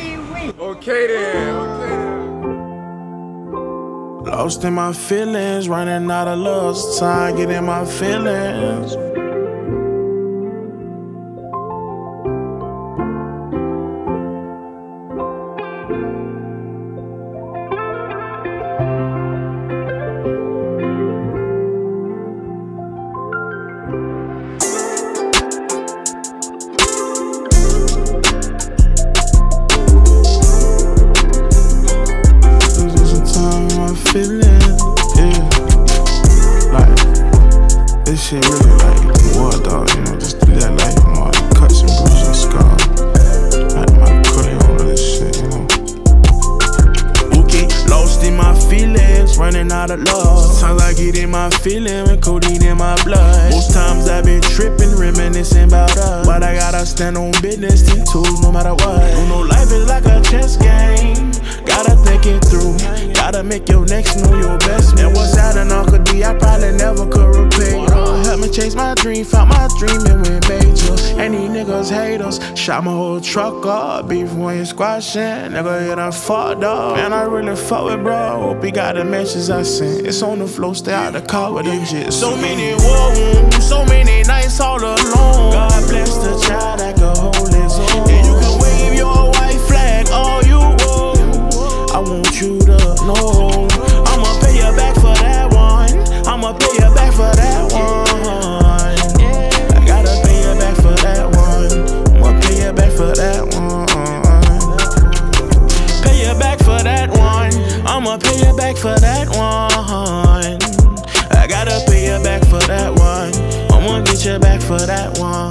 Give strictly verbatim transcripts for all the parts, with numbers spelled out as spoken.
Okay then, okay then. Lost in my feelings, running out of love, so time getting my feelings. Feeling, yeah. Like, this shit really like war, dog, you know, just that like more cuts and bruises and scars. Like my cutting all of this shit, you know. Okay, lost in my feelings, running out of love. Sometimes I get in my feeling with codeine in my blood. Most times I've been tripping, reminiscing about us. But I gotta stand on business, ten toes, no matter what. You know, life is like a chess game. Gotta think it through. Gotta make your next move your best. And what's out in Uncle D, I probably never could repay. Oh, help me chase my dream, found my dream and went major. And these niggas hate us. Shot my whole truck up, beef when you squashing. Nigga, you done fucked up. Man, I really fuck with bro. Hope he got the message I sent. It's on the floor, stay out the car with them jits. So many war wounds, so many nights all alone. God bless the child that can hold his own. And you can wave your white flag all you want. I want you to know I'ma pay you back for that one. I'ma pay you back for that one. I gotta pay you back for that one. I'ma pay you back for that one. Pay you back for that one. I'ma pay you back for that one. I gotta pay you back for that one. I'ma get you back for that one.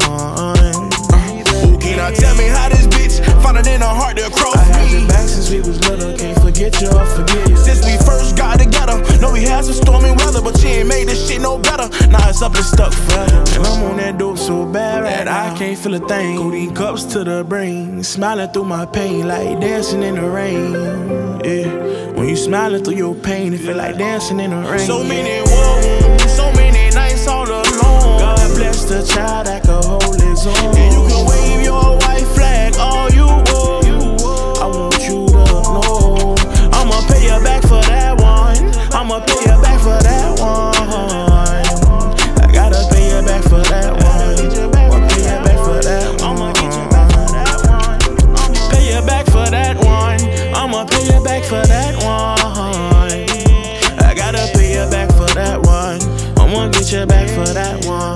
Now tell me how this bitch found it in her heart to cross I had me. your back since we was little, can't forget you or forget you. Since we first got together, know we had some stormy weather, but she ain't made this shit no better. Now it's up and stuck forever. And I'm on that dope so bad that I can't feel a thing. Codeine cups to the brain, smiling through my pain like dancing in the rain. Yeah, when you smiling through your pain, it feel like dancing in the rain. So many war wounds, so many nights all alone. God bless the child that can hold his own. And you can wave your white flag all you want. I want you to know I'ma pay you back for that one. I'ma pay you back for that one. I gotta pay you back for that one. I'ma pay you back for that one. I'ma get you back for that one. Pay you back for that one. I'ma pay you back for that one. I gotta pay you back for that one. I'ma get you back for that one.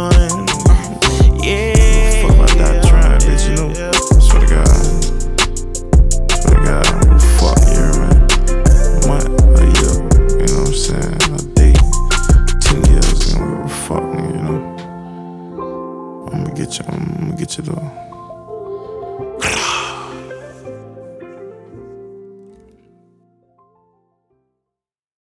Yeah. Fuck about that trying, bitch, you know. Swear to God. Swear to God. Fuck yeah, man. Month, a year. You know what I'm saying? A day. Ten years. You know, fuck me, you know. I'ma get you, I'ma get you though.